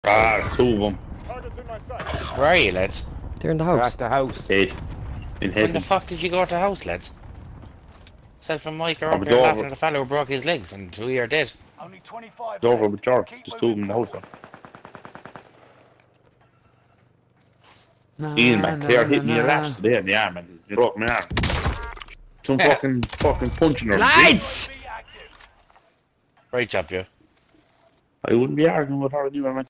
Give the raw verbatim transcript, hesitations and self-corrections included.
Ah, two of them. Where are you, lads? They're in the They're house. at the house. Head. In When heaven. the fuck did you go to the house, lads? Self and Mike are I'm up there over. laughing at a fellow who broke his legs and two are dead. Only twenty-five. It's over left. with Jar. Keep Just two of them in the moving house. forward. Nah, Ian, man, they are nah, hitting me nah, a lash today in the arm, man. They broke my arm. Some fucking, fucking punching her. Lads! Be active. Right job, Joe. I wouldn't be arguing with her anyway, man.